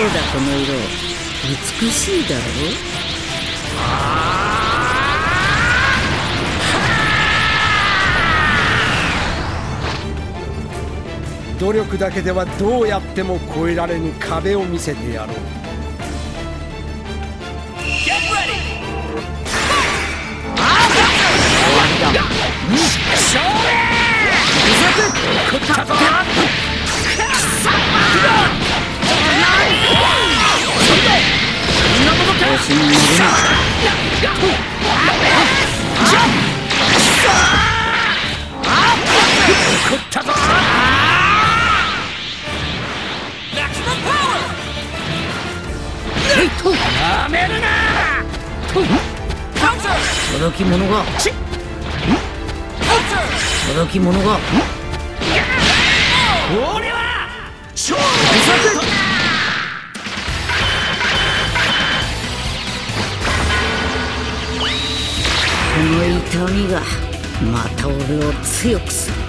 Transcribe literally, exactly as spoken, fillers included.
だこの色、美しいだろう。努力だけではどうやっても越えられぬ壁を見せてやろう。 届き者が届き者が俺は超この痛みがまた俺を強くする。